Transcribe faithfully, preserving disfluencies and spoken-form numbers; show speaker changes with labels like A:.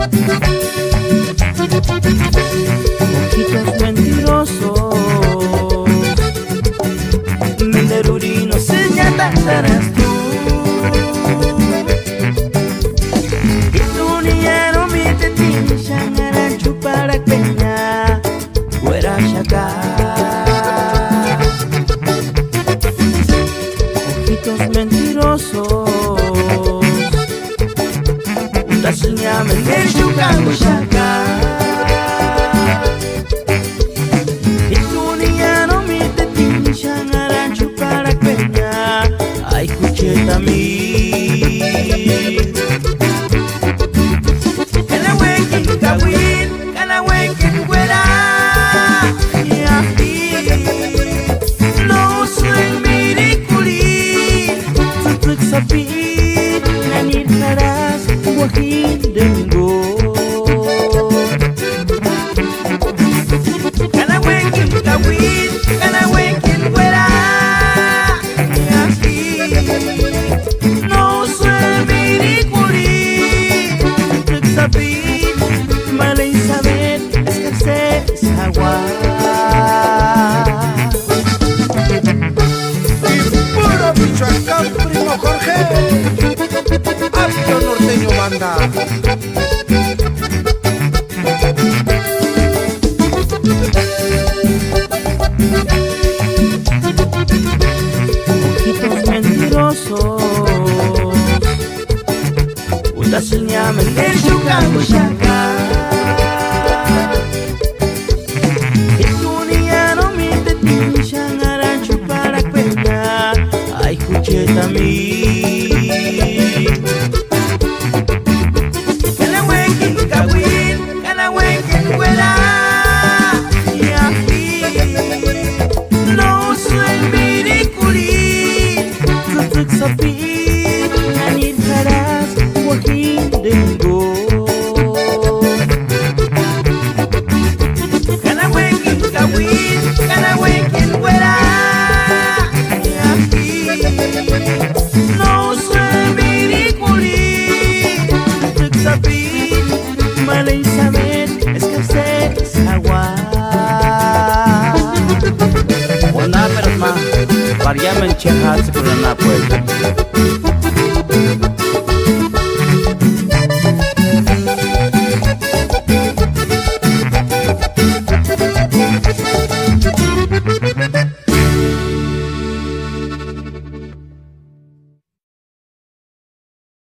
A: Ojitos mentirosos, menderurino señatarás tú. Ituniano mi tetini shangaran chupara peña fuera shaka. Ojitos mentirosos, la señal me chukando shaka. Ojitos mentirosos, una señal me chukando shaka. Ituniano mi tetini shangaran chupara peña, ay kucheta mi. Variamen chehat sekurana pues.